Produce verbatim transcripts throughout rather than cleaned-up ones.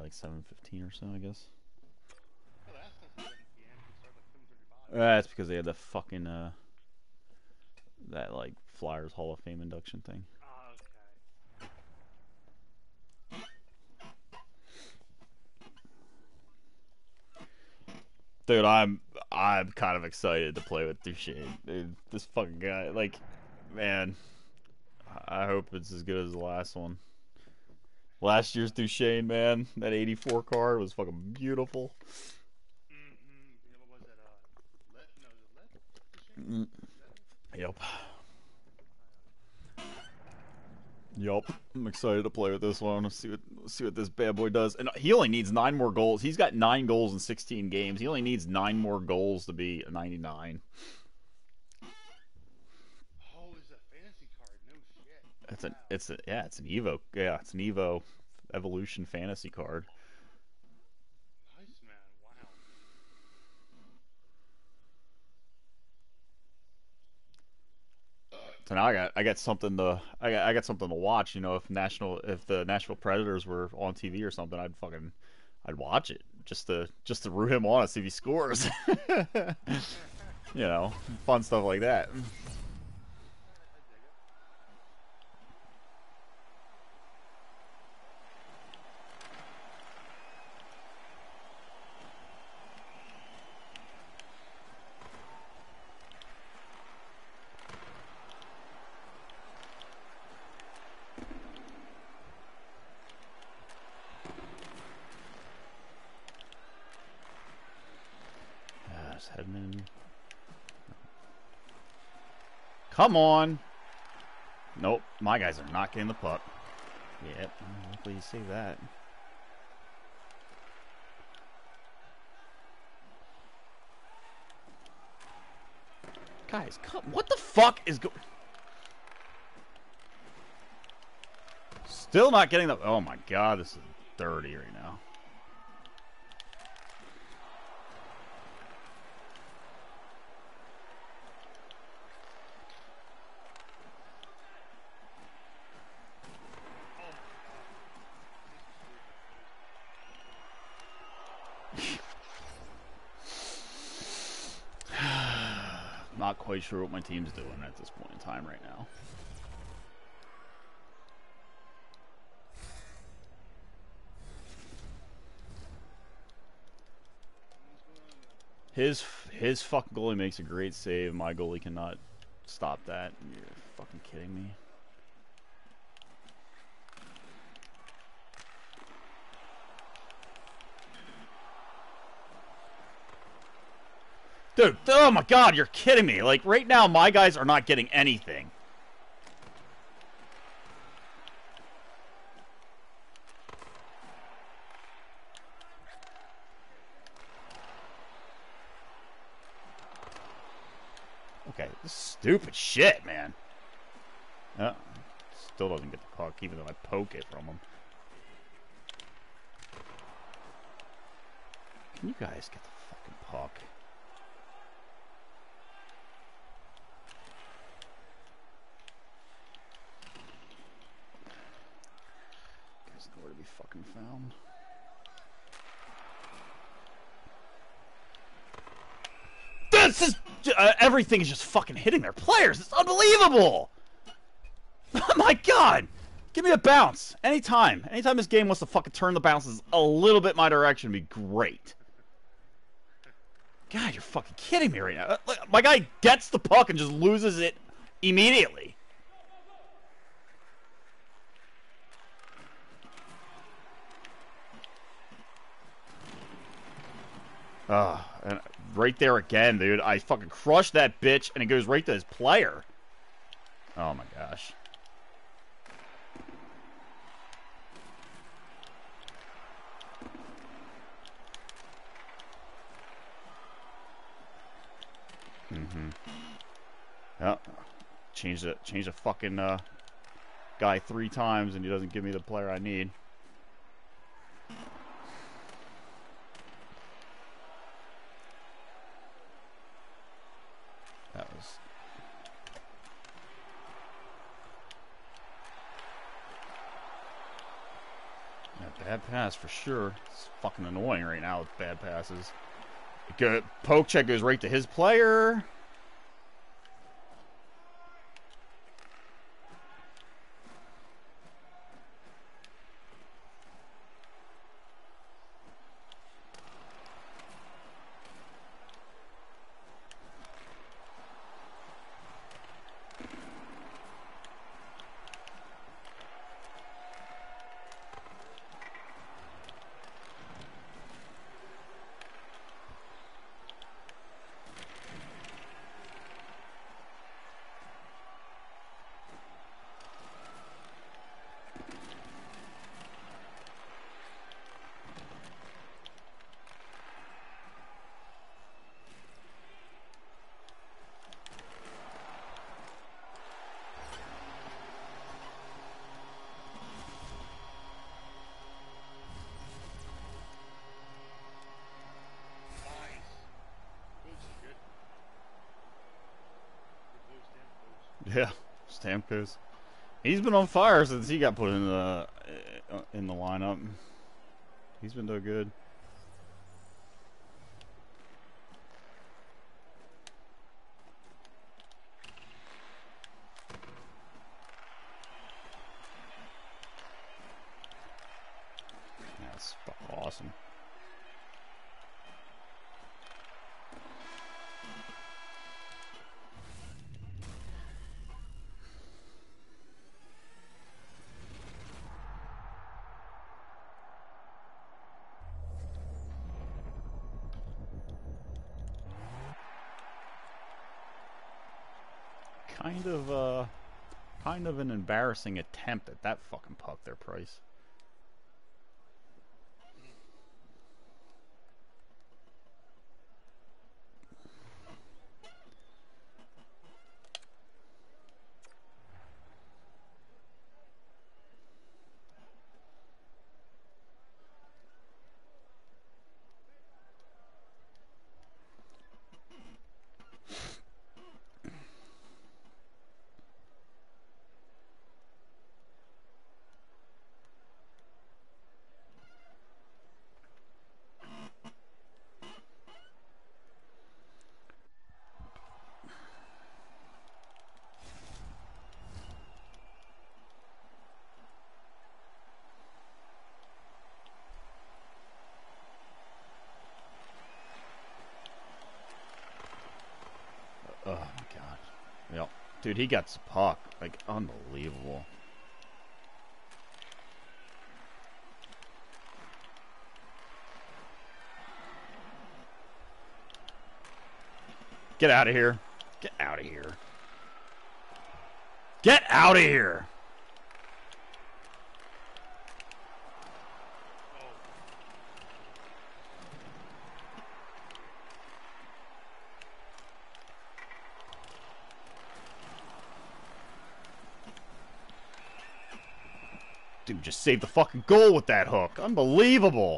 like seven fifteen or so, I guess. Oh, that's not seven p m. It started like seven thirty-five. Uh, that's because they had the fucking uh, that like Flyers Hall of Fame induction thing. Oh, okay. Dude, I'm I'm kind of excited to play with Duchesne. Dude, this fucking guy, like, man, I hope it's as good as the last one. Last year's Duchesne, man, that eighty-four card was fucking beautiful. Mm-hmm. Yeah, what was that? Uh, let no, is it let Duchesne? Mm. Is that it? Yep. Oh, Yup. I'm excited to play with this one. Let's see what let's see what this bad boy does. And he only needs nine more goals. He's got nine goals in sixteen games. He only needs nine more goals to be a ninety-nine. yeah. Oh, it's a fantasy card. No shit. It's an Wow. it's a yeah, it's an Evo. Yeah, it's an Evo Evolution fantasy card. Nice, man. Wow. So now I got I got something to I got I got something to watch. You know, if national if the Nashville Predators were on T V or something, I'd fucking I'd watch it just to just to root him on and see if he scores. You know, fun stuff like that. I, I dig it. Yes, Hedman. Come on. Nope, my guys are not getting the puck. Yep, luckily you say that. Guys, come. What the fuck is going? Still not getting the. Oh my god, this is dirty right now. Oh my god. Not quite sure what my team's doing at this point in time right now. What's going on there? His his fucking goalie makes a great save. My goalie cannot stop that. You're fucking kidding me. Dude, oh my god, you're kidding me. Like, right now, my guys are not getting anything. Okay, this is stupid shit, man. Uh, still doesn't get the puck, even though I poke it from him. Can you guys get the fucking puck? You guys know where to be fucking found. This is uh, everything is just fucking hitting their players. It's unbelievable. Oh my god. Give me a bounce. Anytime. Anytime this game wants to fucking turn the bounces a little bit my direction would be great. God, you're fucking kidding me right now. My guy gets the puck and just loses it immediately. Ah, uh, and right there again, dude. I fucking crushed that bitch, and it goes right to his player. Oh my gosh. Mm-hmm. Yep. Change the change the fucking uh, guy three times, and he doesn't give me the player I need. That was not Bad pass for sure. It's fucking annoying right now with bad passes. Good poke check goes right to his player. Yeah, Stamkos. He's been on fire since he got put in the uh, in the lineup. He's been doing good. That's awesome. Kind of, uh, kind of an embarrassing attempt at that fucking puck there, Price. Oh my god. Yep. Dude, he got the puck. Like, unbelievable. Get out of here. Get out of here. Get out of here. Dude, just saved the fucking goal with that hook. Unbelievable.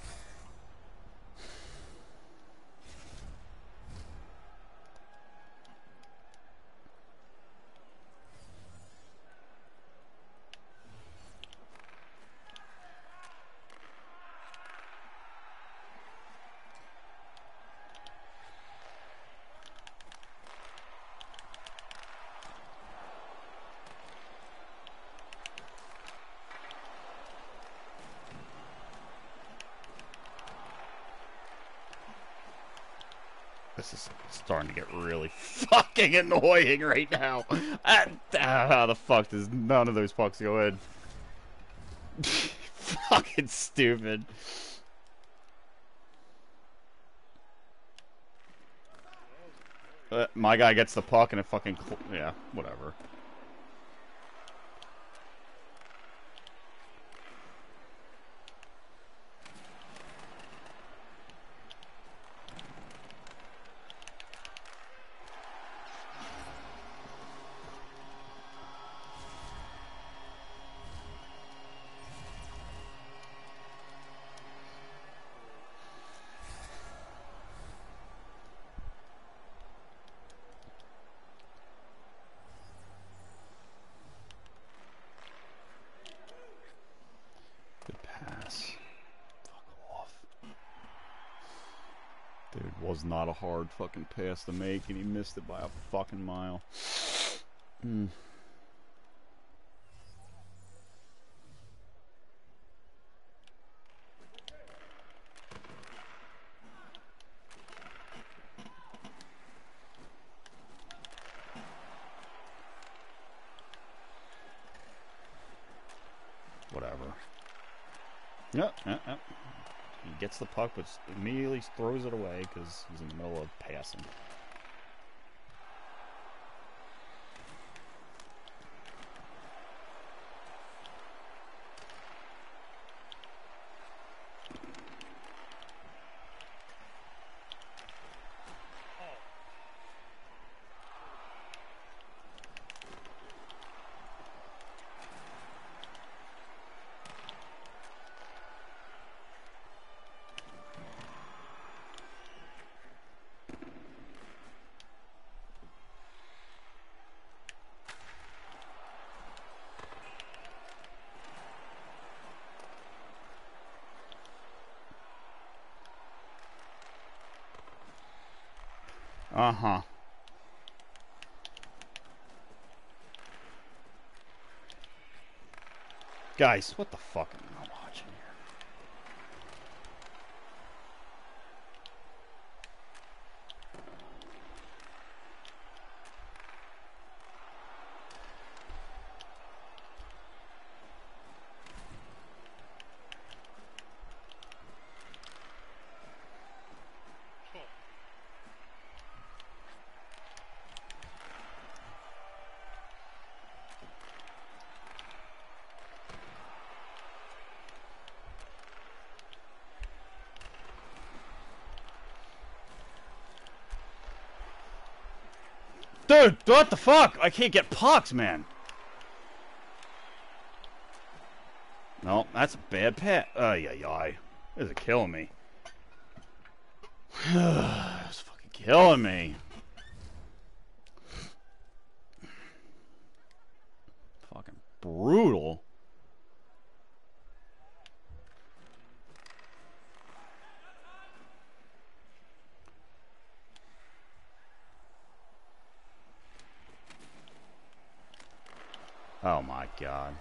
This is starting to get really fucking annoying right now. Ah, how the fuck does none of those pucks go in? Fucking stupid. Uh, my guy gets the puck and it fucking... Yeah, whatever. was not a hard fucking pass to make, and he missed it by a fucking mile. Mm. Whatever. Yep, yep, yep. He gets the puck, but immediately throws it away because he's in the middle of passing. Uh-huh. Guys, what the fuck am I watching here? Dude, what the fuck? I can't get pucks, man. No, that's a bad pat. Ay, ay, ay. This is killing me. It's fucking killing me. Fucking brutal. Oh my god.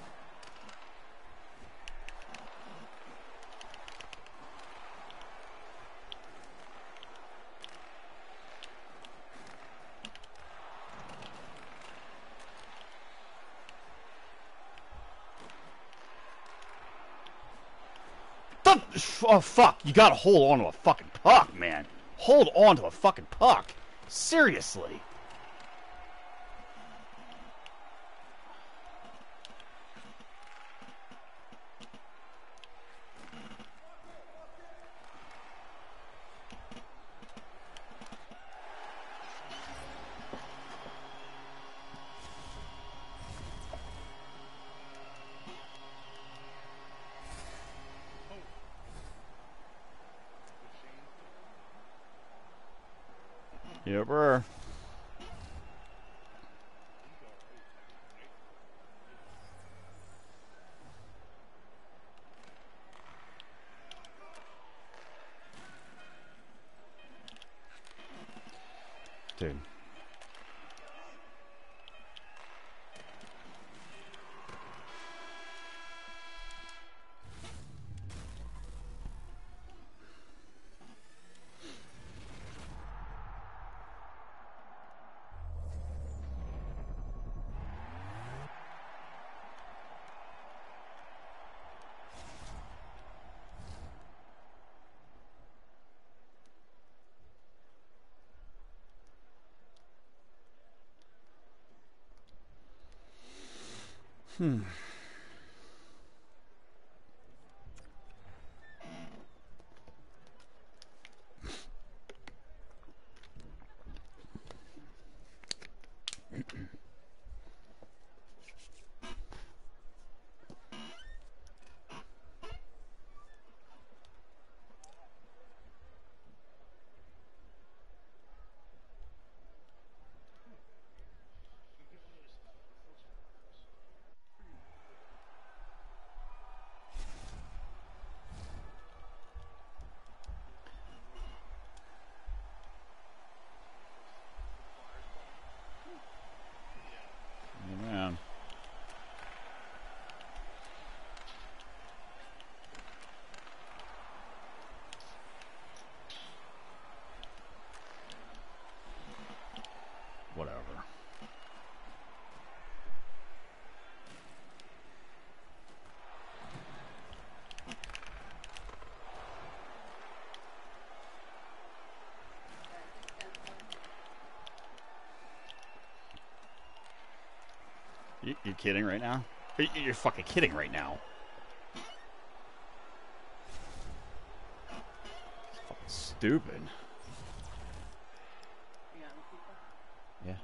The, oh fuck, you gotta hold on to a fucking puck, man. Hold on to a fucking puck. Seriously. Yeah, bro. Dude. Hmm. You're kidding right now? You're fucking kidding right now. It's fucking stupid. Yeah.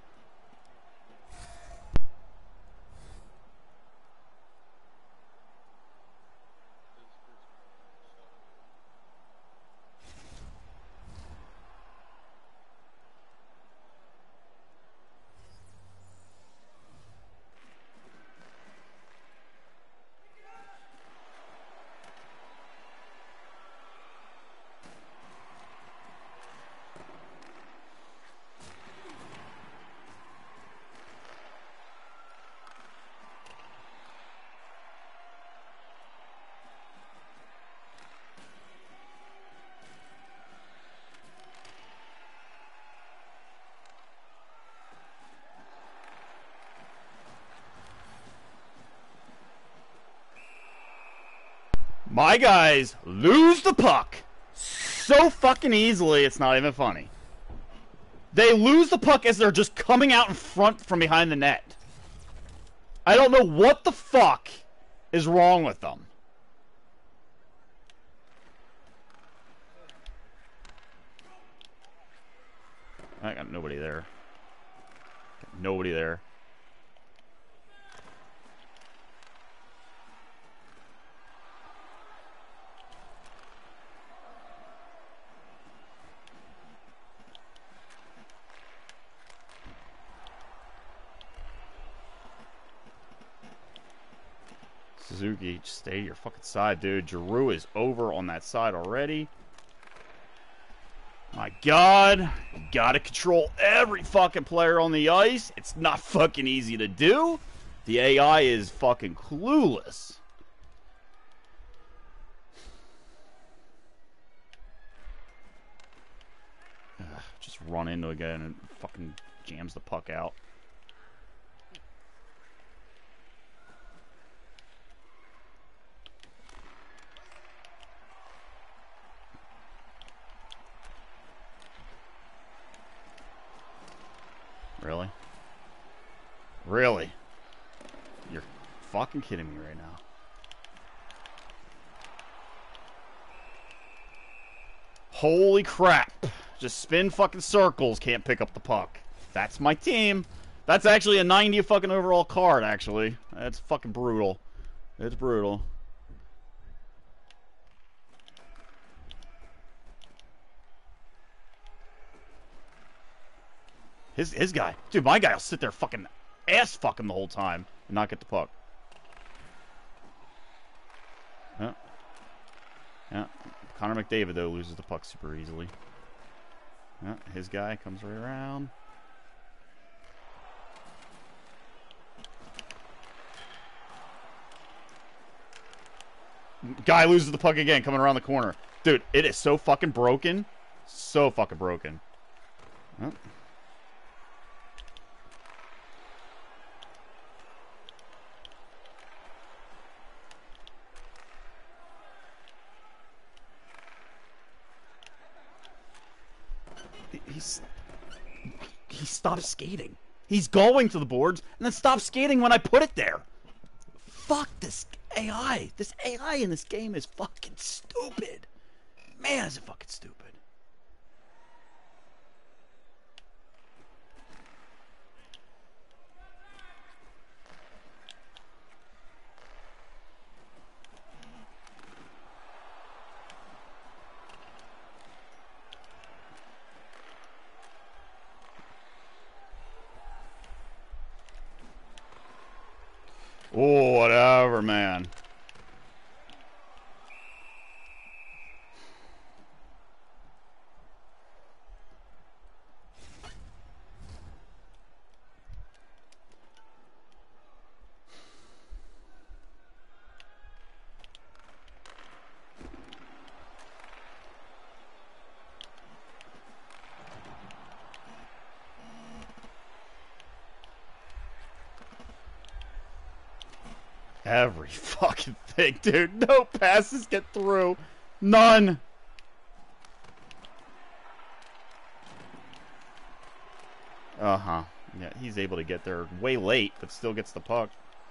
My guys lose the puck so fucking easily, it's not even funny. They lose the puck as they're just coming out in front from behind the net. I don't know what the fuck is wrong with them. I got nobody there. Got nobody there. Suzuki, just stay your fucking side, dude. Giroux is over on that side already. My God. You gotta control every fucking player on the ice. It's not fucking easy to do. The A I is fucking clueless. Ugh, just run into it again and fucking jams the puck out. Really? Really? You're fucking kidding me right now. Holy crap. Just spin fucking circles, can't pick up the puck. That's my team. That's actually a ninety fucking overall card, actually. That's fucking brutal. It's brutal. His his guy. Dude, my guy will sit there fucking ass fucking the whole time and not get the puck. Yeah. Yeah. Connor McDavid, though, loses the puck super easily. Yeah, his guy comes right around. Guy loses the puck again, coming around the corner. Dude, it is so fucking broken. So fucking broken. Oh. He's... He stopped skating. He's going to the boards and then stops skating when I put it there. Fuck this A I. This A I in this game is fucking stupid. Man, is it fucking stupid. Oh, whatever, man. Every fucking thing, dude. No passes get through. None. Uh-huh. Yeah, he's able to get there way late, but still gets the puck.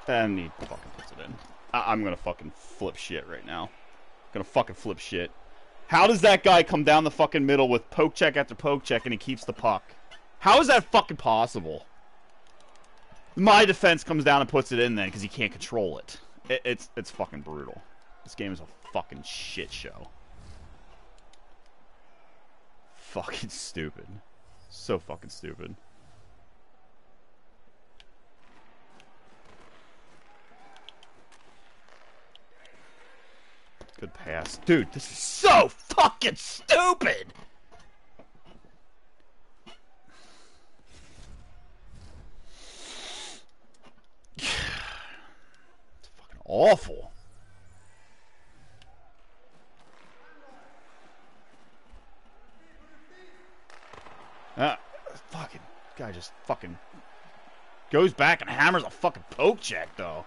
And he fucking puts it in. I I'm gonna fucking flip shit right now. Gonna fucking flip shit. How does that guy come down the fucking middle with poke check after poke check and he keeps the puck? How is that fucking possible? My defense comes down and puts it in then because he can't control it. it. It's it's fucking brutal. This game is a fucking shit show. Fucking stupid. So fucking stupid. Good pass. Dude, this is so fucking stupid! It's fucking awful. Ah, fucking guy just fucking goes back and hammers a fucking poke check, though.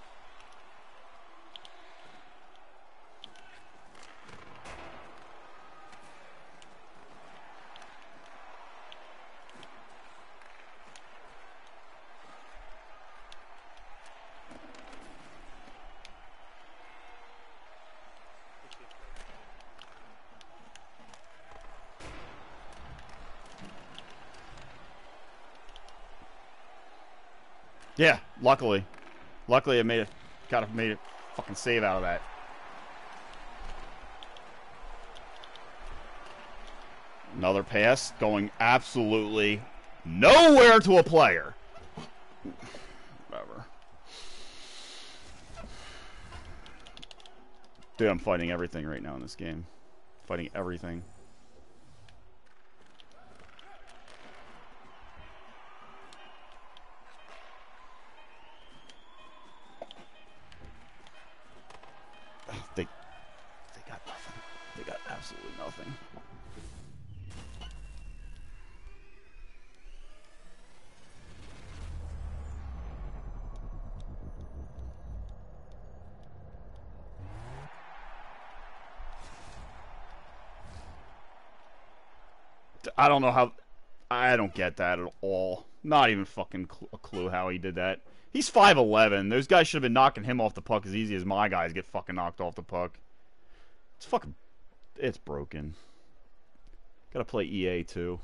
Yeah, luckily. Luckily I made it, kind of made a fucking save out of that. Another pass going absolutely nowhere to a player. Whatever. Dude, I'm fighting everything right now in this game. Fighting everything. They, they got nothing. They got absolutely nothing. I don't know how. I don't get that at all. Not even fucking cl a clue how he did that. He's five eleven. Those guys should have been knocking him off the puck as easy as my guys get fucking knocked off the puck. It's fucking... It's broken. Gotta play E A too.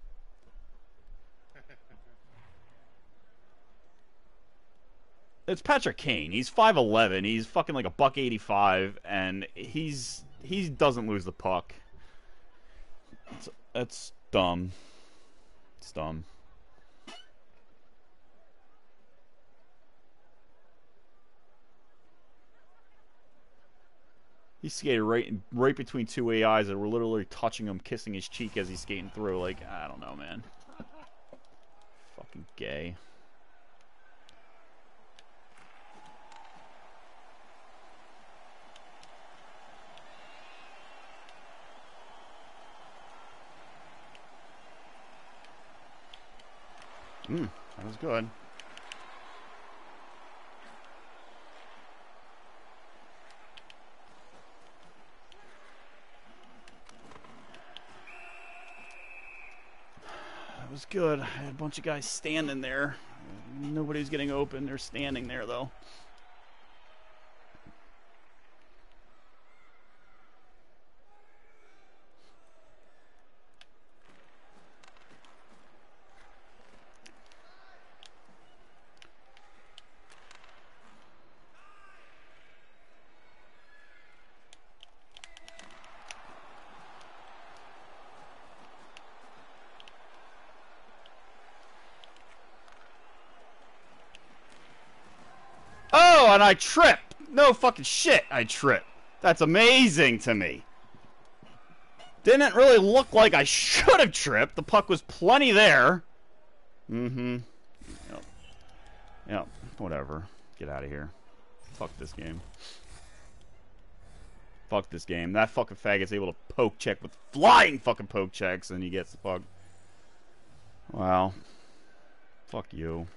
It's Patrick Kane. He's five eleven. He's fucking like a buck eighty-five, and he's... He doesn't lose the puck. It's, it's dumb. It's dumb. He skated right right between two A Is that were literally touching him, kissing his cheek as he's skating through. Like, I don't know, man. Fucking gay. Hmm, that was good. That was good. I had a bunch of guys standing there. Nobody's getting open. They're standing there, though. Oh, and I trip. No fucking shit, I trip. That's amazing to me. Didn't really look like I should have tripped. The puck was plenty there. Mm-hmm. Yep. Yep. Whatever. Get out of here. Fuck this game. Fuck this game. That fucking faggot's able to poke check with flying fucking poke checks, and he gets the puck. Wow. Fuck you.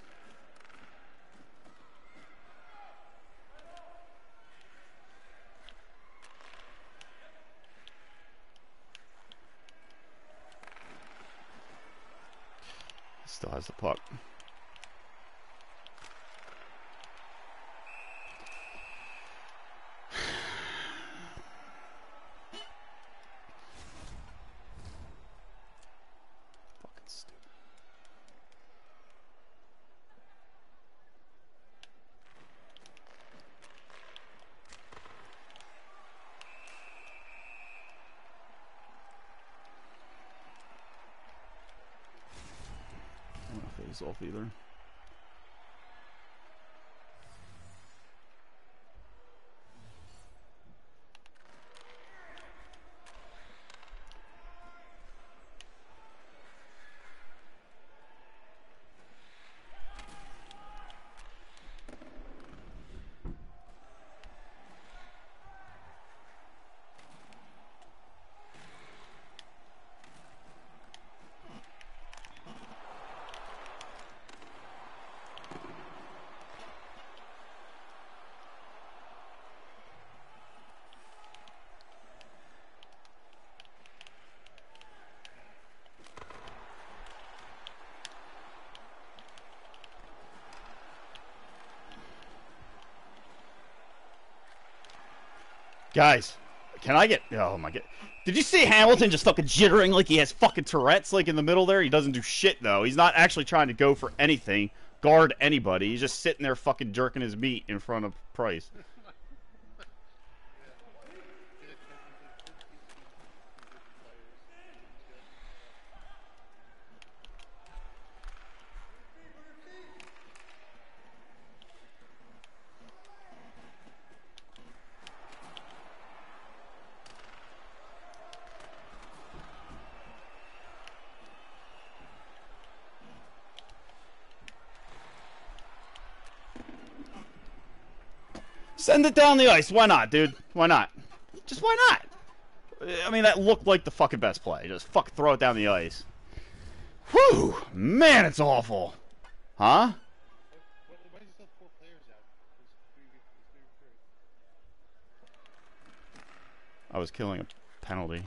Still has the puck. face off either. Guys, can I get... Oh, my God. Did you see Hamilton just fucking jittering like he has fucking Tourette's, like, in the middle there? He doesn't do shit, though. He's not actually trying to go for anything, guard anybody. He's just sitting there fucking jerking his meat in front of Price. Send it down the ice. Why not, dude? Why not? Just why not? I mean, that looked like the fucking best play. Just fucking throw it down the ice. Whew! Man, it's awful. Huh? Why is still four players out? I was killing a penalty.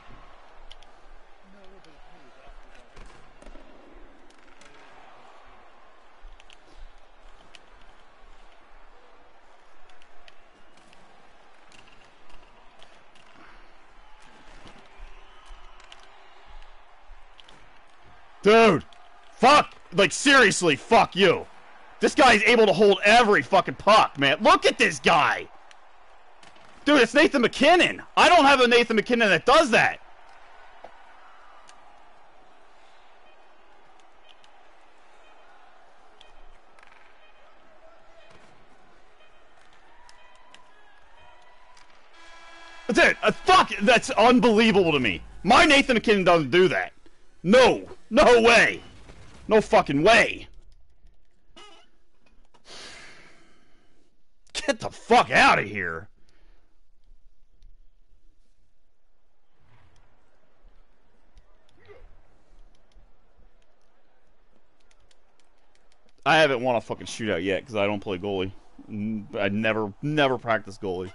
Dude, fuck, like seriously, fuck you. This guy is able to hold every fucking puck, man. Look at this guy. Dude, it's Nathan MacKinnon. I don't have a Nathan MacKinnon that does that. Dude, uh, fuck, that's unbelievable to me. My Nathan MacKinnon doesn't do that. No, no way. No fucking way. Get the fuck out of here. I haven't won a fucking shootout yet because I don't play goalie. I never, never practice goalie.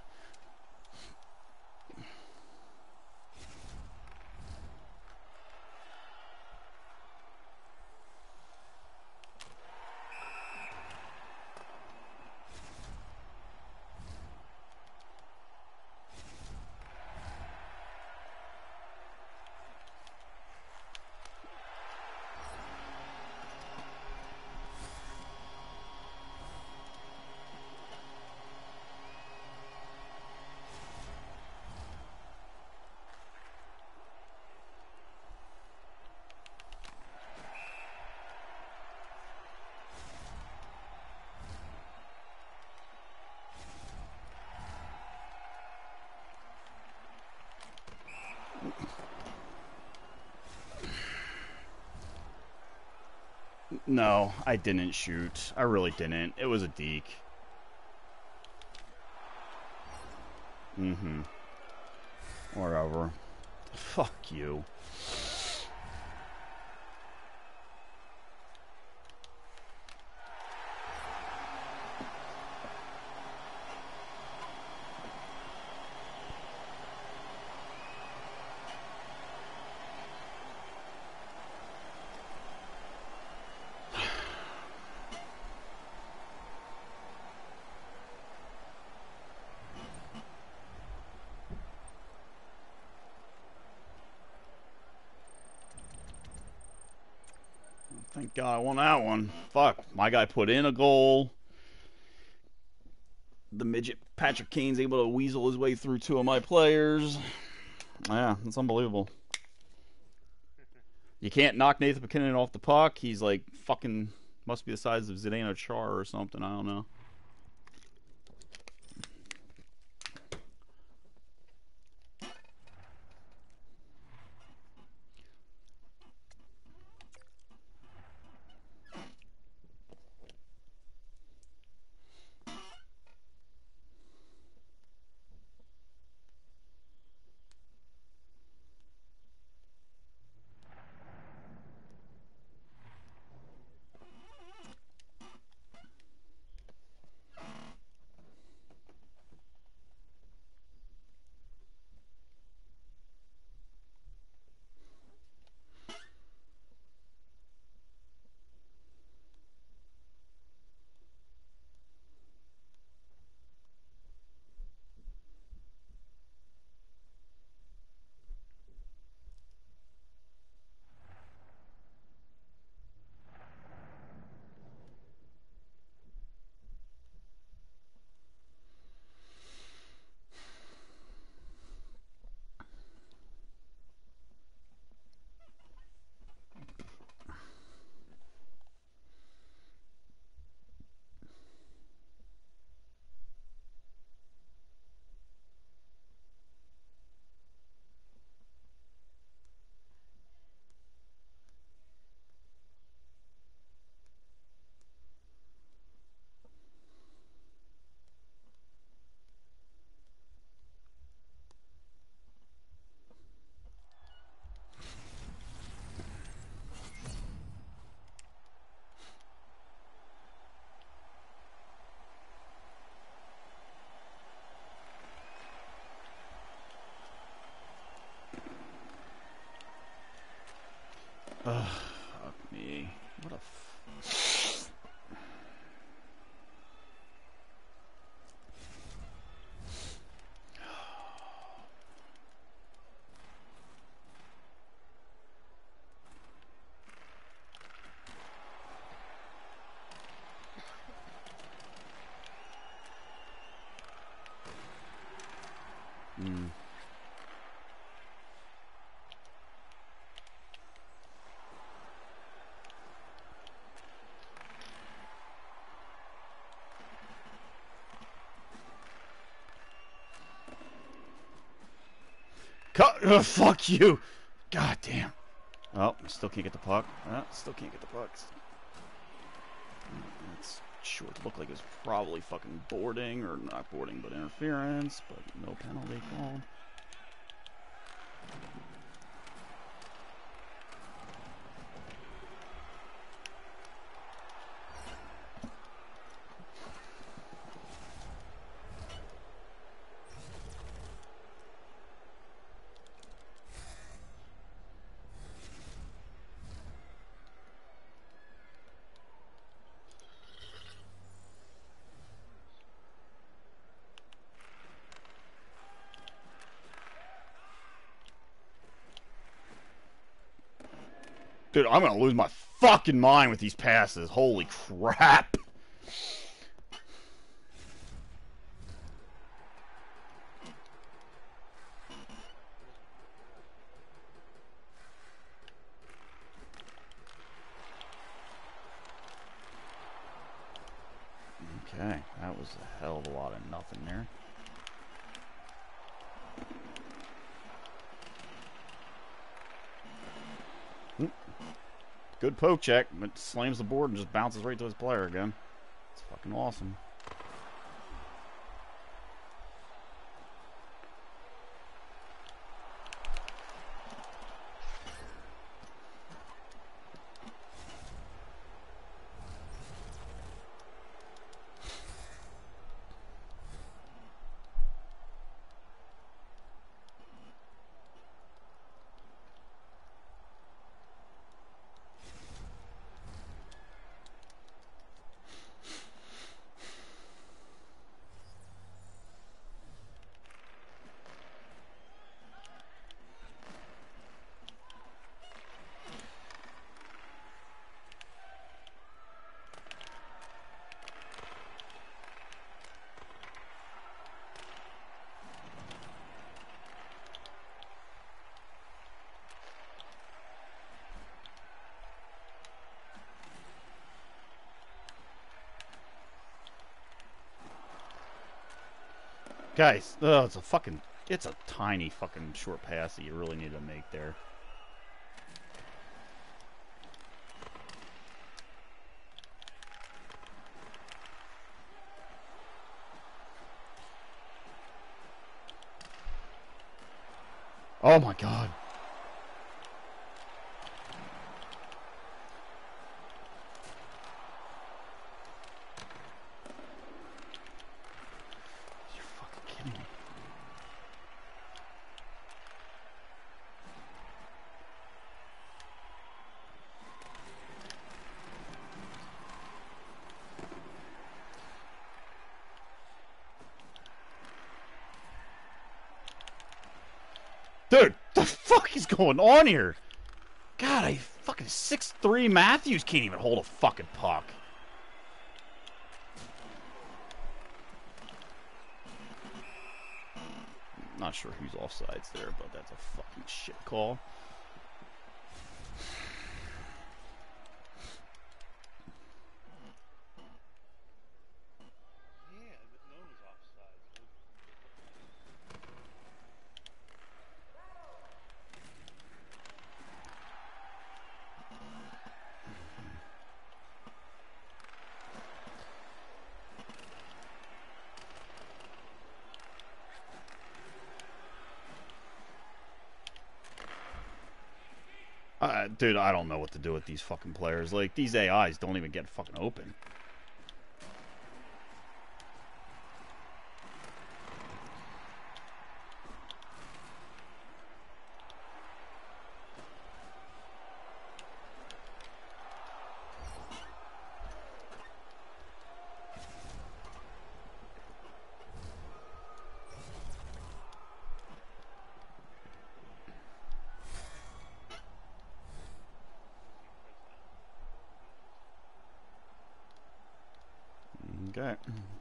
No, I didn't shoot. I really didn't. It was a deke. Mm-hmm. Whatever. Fuck you. Thank God I won that one. Fuck. My guy put in a goal. The midget Patrick Kane's able to weasel his way through two of my players. Yeah, that's unbelievable. You can't knock Nathan MacKinnon off the puck. He's like fucking must be the size of Zdeno Chara or something. I don't know. Ugh, fuck me. What a f mm. Cut. Oh, fuck you. God damn. Oh, still can't get the puck. Oh, still can't get the puck. That's sure to look like it's probably fucking boarding, or not boarding, but interference, but no penalty called. Dude, I'm gonna lose my fucking mind with these passes. Holy crap. Okay, that was a hell of a lot of nothing there. Good poke check, but slams the board and just bounces right to his player again. It's fucking awesome. Guys, oh, it's a fucking, it's a tiny fucking short pass that you really need to make there. Oh my god. You're fucking kidding me. Dude, the fuck is going on here? God, I fucking six three Matthews can't even hold a fucking puck. Not sure who's offsides there, but that's a fucking shit call. Yeah, but no one was offside. Uh, dude, I don't know what to do with these fucking players. Like, these A Is don't even get fucking open. Okay.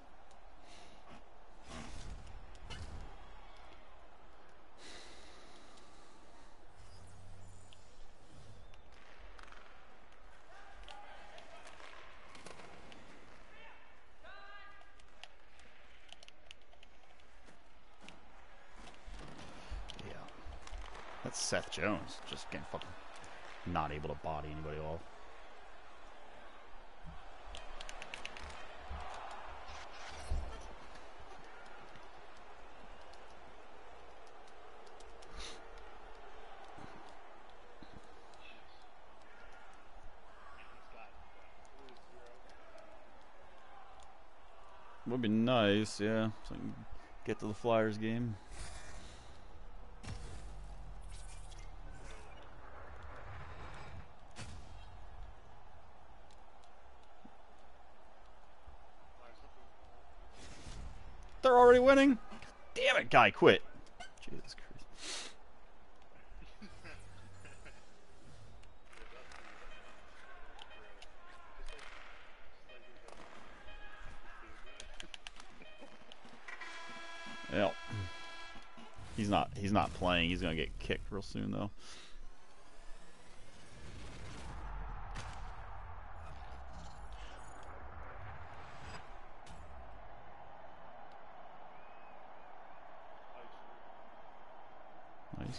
Yeah. That's Seth Jones. Just getting fucking not able to body anybody off. Would be nice, yeah. So I can get to the Flyers game. They're already winning? Damn it, guy, quit. Jesus Christ. Yep. He's not he's not playing. He's gonna get kicked real soon though. Nice.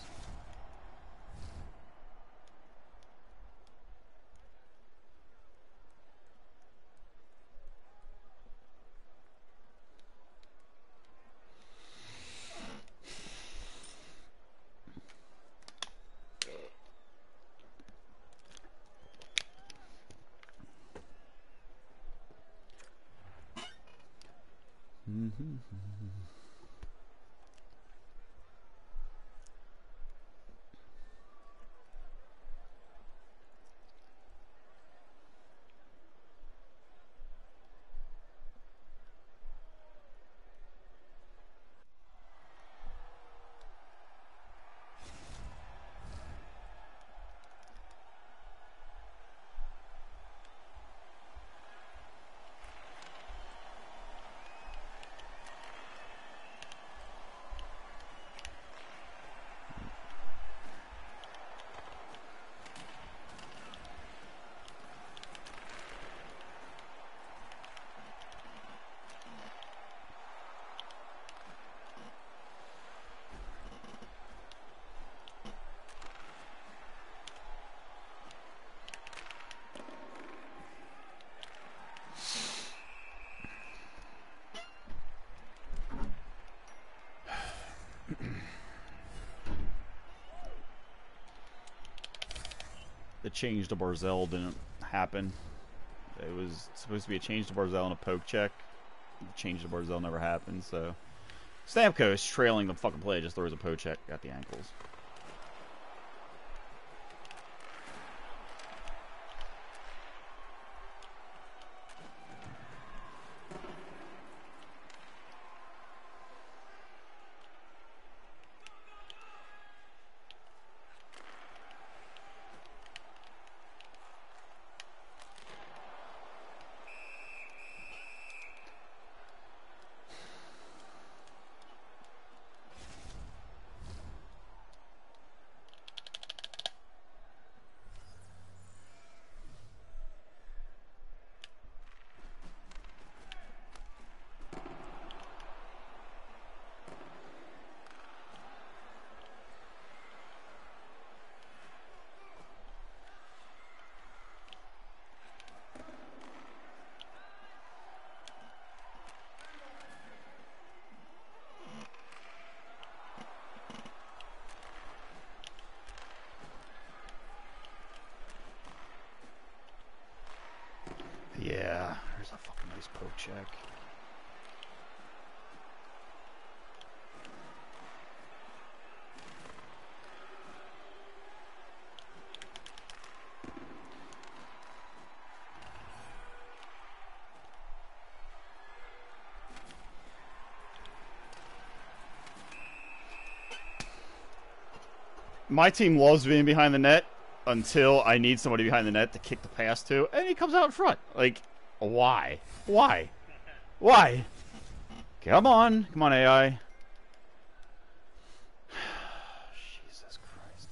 Mm-hmm. the change to Barzell didn't happen. It was supposed to be a change to Barzell and a poke check. The change to Barzell never happened, so Stamkos trailing the fucking play, just throws a poke check, got the ankles. Yeah, there's a fucking nice poke check. My team loves being behind the net until I need somebody behind the net to kick the pass to, and he comes out in front. Like, why? Why? Why? Come on. Come on, A I. Jesus Christ.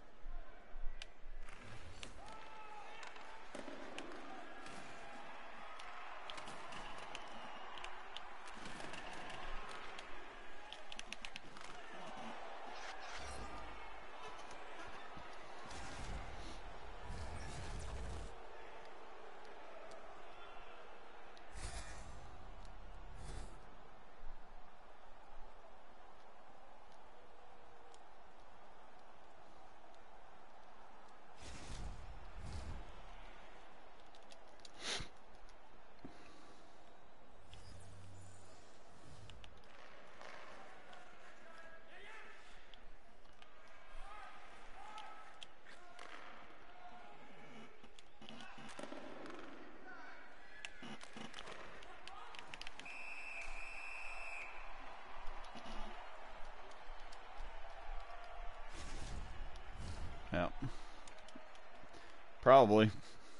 Yeah. Probably.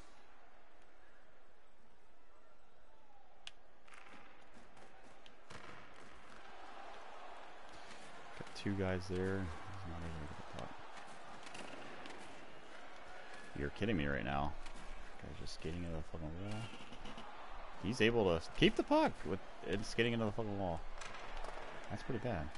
Got two guys there. He's not even gonna get the puck. You're kidding me right now. Guy's just skating into the fucking wall. He's able to keep the puck with it skating into the fucking wall. That's pretty bad.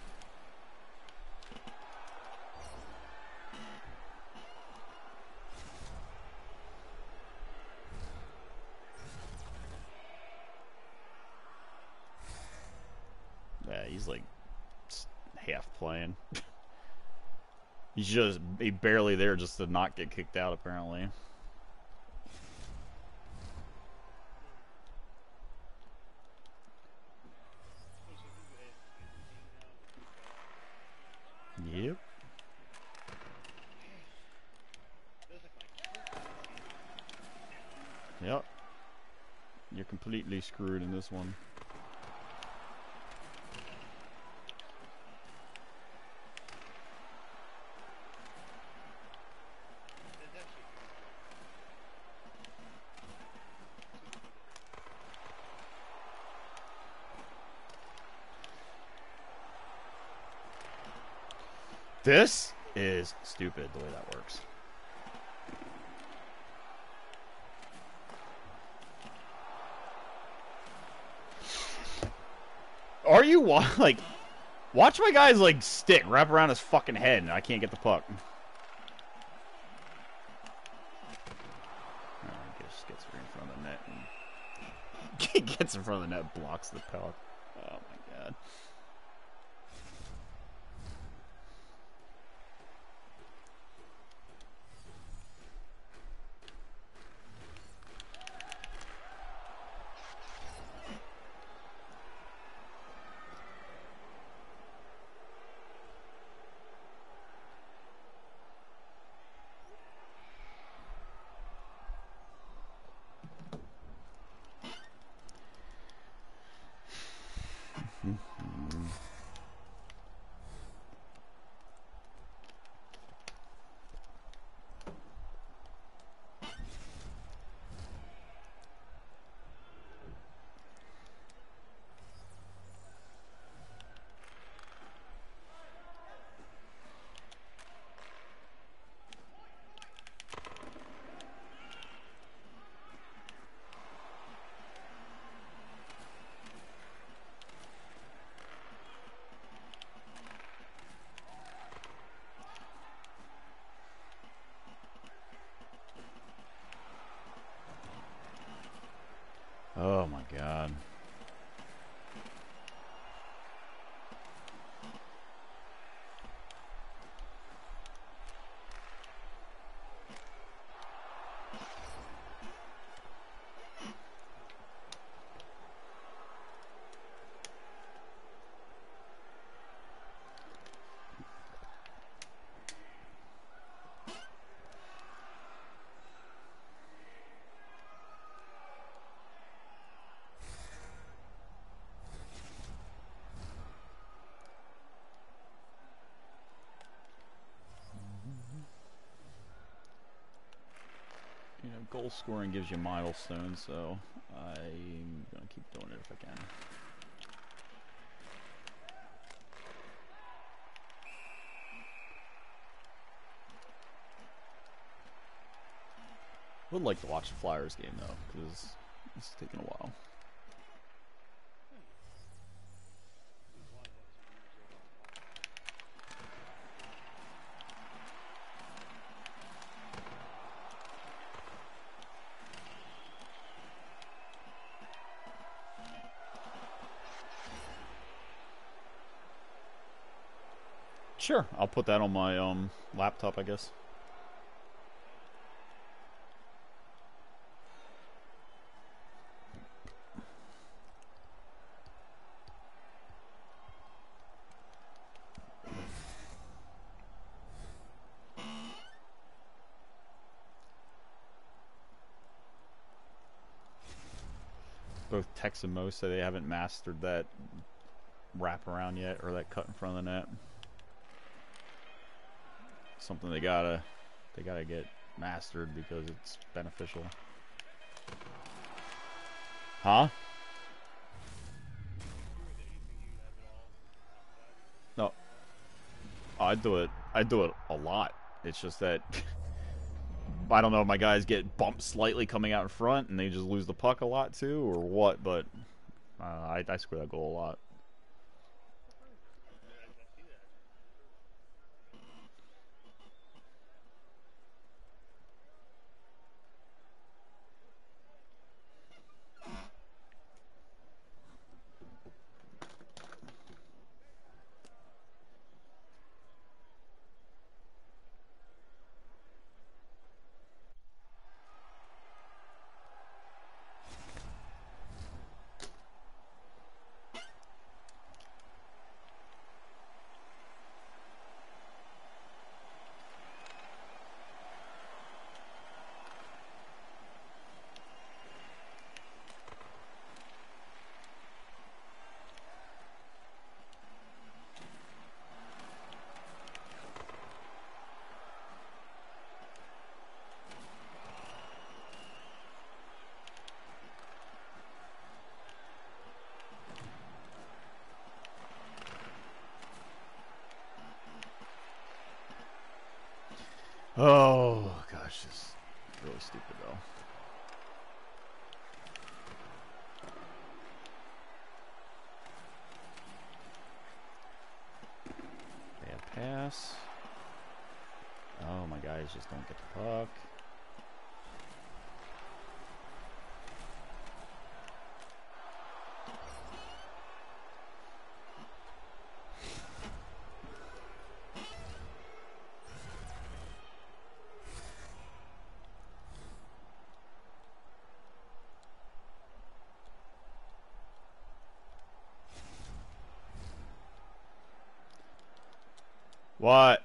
Yeah, he's like half playing. He's just he barely there just to not get kicked out apparently. Yep. Yep. You're completely screwed in this one. This is stupid the way that works. Are you like watch my guy's like stick wrap around his fucking head and I can't get the puck. Oh, I guess gets right in front of the net and gets in front of the net, blocks the puck. Oh my god. God. You know, goal scoring gives you milestones, so I'm gonna keep doing it if I can. Would like to watch the Flyers game though, because it's taking a while. Sure, I'll put that on my um laptop, I guess. Both Tex and Mo say they haven't mastered that wrap around yet, or that cut in front of the net. Something they gotta they gotta get mastered because it's beneficial. Huh? No. Oh, I do it. I do it a lot. It's just that I don't know if my guys get bumped slightly coming out in front and they just lose the puck a lot too, or what. But uh, I, I score that goal a lot. Oh gosh, this is really stupid though. Bad pass. Oh, my guys just don't get the puck. What?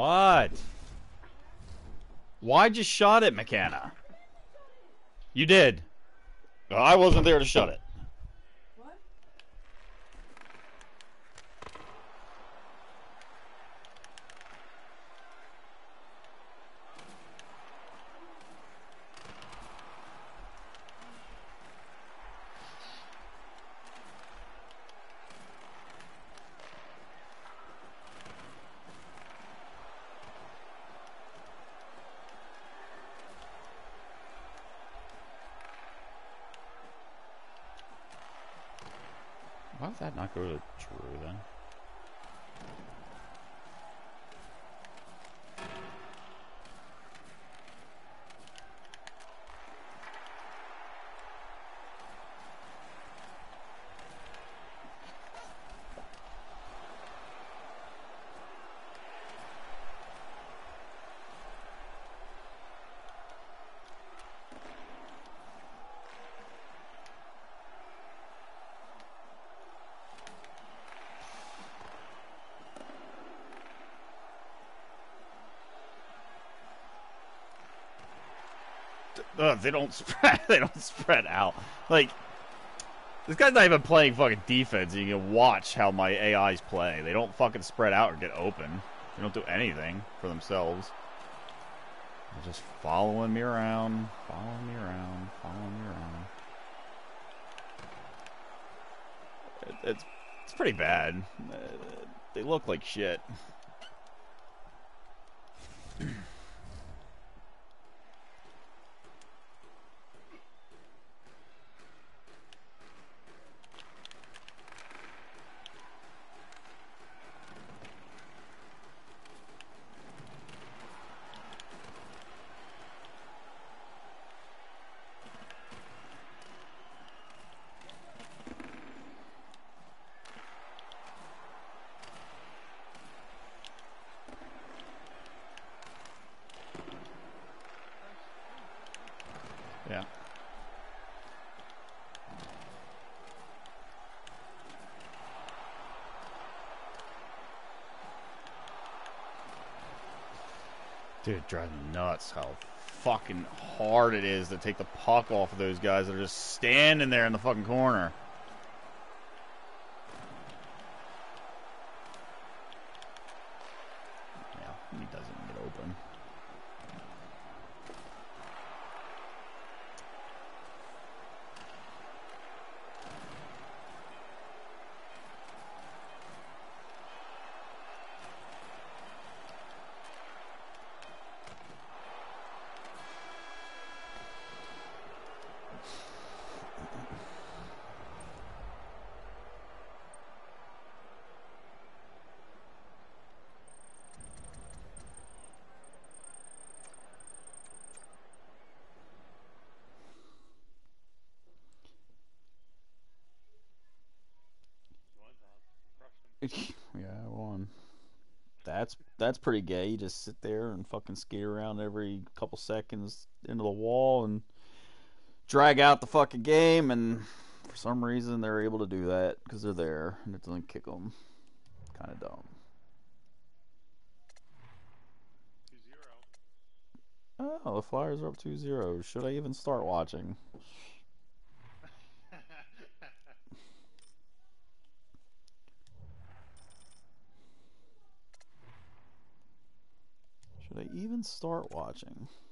What? Why'd you shot it, McKenna? You did. I wasn't there to shut it. What? Why did that not go to Drew then? Ugh, they don't spread. They don't spread out. Like, this guy's not even playing fucking defense. You can watch how my A Is play. They don't fucking spread out or get open. They don't do anything for themselves. They're just following me around, following me around, following me around. It, it's it's pretty bad. Uh, they look like shit. Yeah. Dude, it drives me nuts how fucking hard it is to take the puck off of those guys that are just standing there in the fucking corner. Yeah, he doesn't get open. Yeah, I won. That's that's pretty gay. You just sit there and fucking skate around every couple seconds into the wall and drag out the fucking game, and for some reason they're able to do that because they're there and it doesn't kick them. Kind of dumb. two zero. Oh, the Flyers are up two zero. Should I even start watching? Should I even start watching?